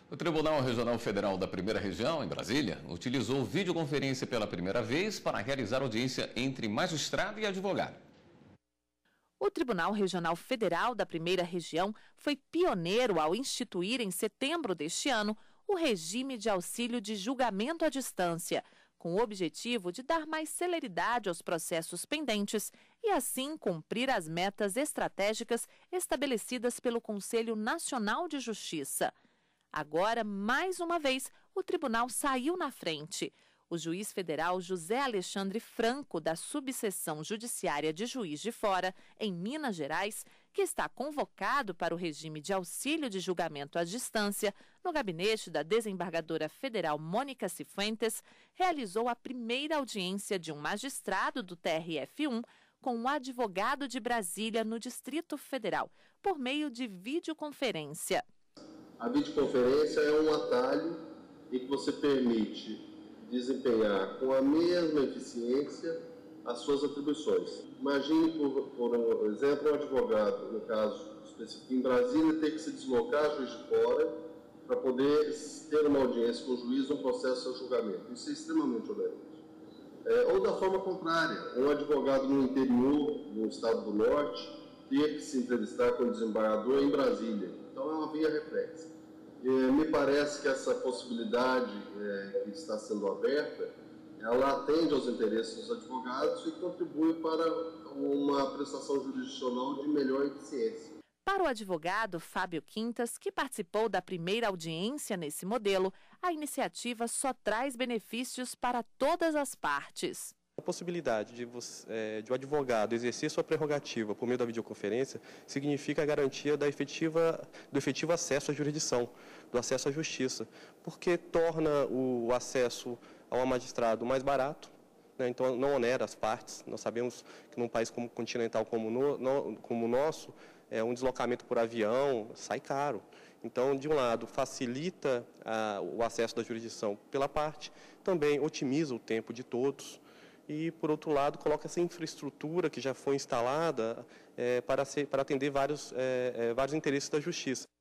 O Tribunal Regional Federal da Primeira Região, em Brasília, utilizou videoconferência pela primeira vez para realizar audiência entre magistrado e advogado. O Tribunal Regional Federal da Primeira Região foi pioneiro ao instituir, em setembro deste ano, o regime de auxílio de julgamento à distância, com o objetivo de dar mais celeridade aos processos pendentes e, assim, cumprir as metas estratégicas estabelecidas pelo Conselho Nacional de Justiça. Agora, mais uma vez, o tribunal saiu na frente. O juiz federal José Alexandre Franco, da Subseção Judiciária de Juiz de Fora, em Minas Gerais, que está convocado para o regime de auxílio de julgamento à distância no gabinete da desembargadora federal Mônica Cifuentes, realizou a primeira audiência de um magistrado do TRF1 com um advogado de Brasília no Distrito Federal, por meio de videoconferência. A videoconferência é um atalho em que você permite desempenhar com a mesma eficiência as suas atribuições. Imagine, por exemplo, um advogado, no caso específico em Brasília, ter que se deslocar a Juiz de Fora para poder ter uma audiência com o juiz no processo de julgamento. Isso é extremamente oneroso. Ou da forma contrária, um advogado no interior, no estado do norte, ter que se entrevistar com o desembargador em Brasília. Então é uma via reflexa. Me parece que essa possibilidade que está sendo aberta, ela atende aos interesses dos advogados e contribui para uma prestação jurisdicional de melhor eficiência. Para o advogado Fábio Quintas, que participou da primeira audiência nesse modelo, a iniciativa só traz benefícios para todas as partes. A possibilidade de o advogado exercer sua prerrogativa por meio da videoconferência significa a garantia do efetivo acesso à jurisdição, do acesso à justiça, porque torna o acesso ao magistrado mais barato, né? Então não onera as partes. Nós sabemos que num país continental como o nosso, um deslocamento por avião sai caro. Então, de um lado, facilita o acesso da jurisdição pela parte, também otimiza o tempo de todos, e, por outro lado, coloca essa infraestrutura que já foi instalada para atender vários interesses da justiça.